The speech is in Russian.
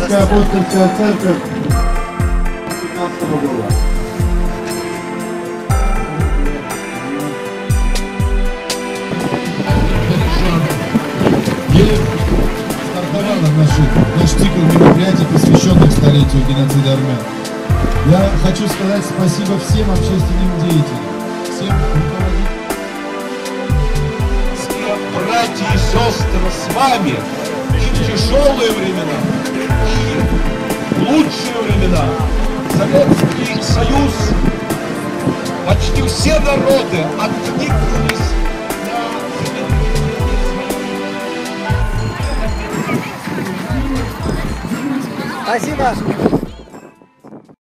Вселенская апостольская церковь 15 года. И стартовала наш цикл мероприятий, посвященных столетию геноцида армян. Я хочу сказать спасибо всем общественным деятелям, всем руководителям. Братья и сестры, с вами и в тяжелые времена, и в лучшие времена. Советский Союз, почти все народы откликнулись на... Спасибо.